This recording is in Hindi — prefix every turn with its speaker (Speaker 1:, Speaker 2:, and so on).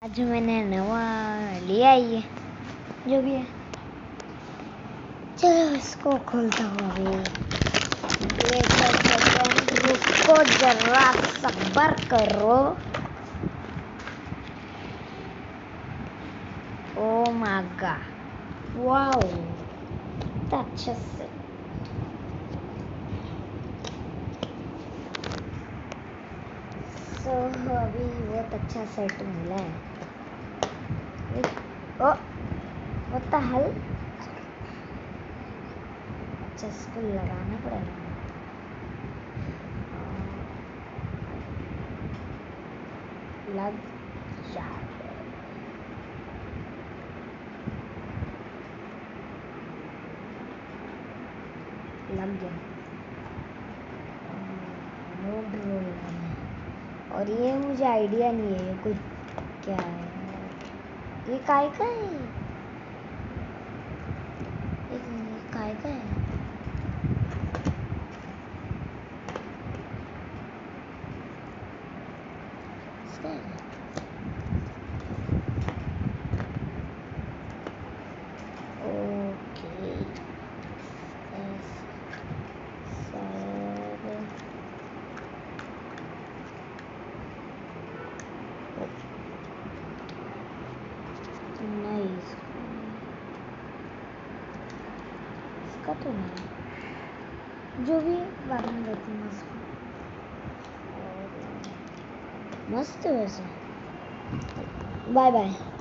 Speaker 1: आज मैंने नवा लिया ही है, जो भी है। चलो इसको खोलता हूँ अभी। रुको जरा सब्र करो। ओ माय गॉड, वाओ, इतना अच्छा से। तो अभी बहुत अच्छा सेट मिला है। ओ व्हाट द हेल, अच्छा इसको लगाना पड़ेगा। लग जा, लग गया। मोड रोल है और ये मुझे आइडिया नहीं है ये कुछ क्या है। ये काय का है? ये काय का है? इसका है? Okay nice. इसका तो नहीं, जो भी बाद में देखूंगा इसको। मस्त है वैसे। Bye bye.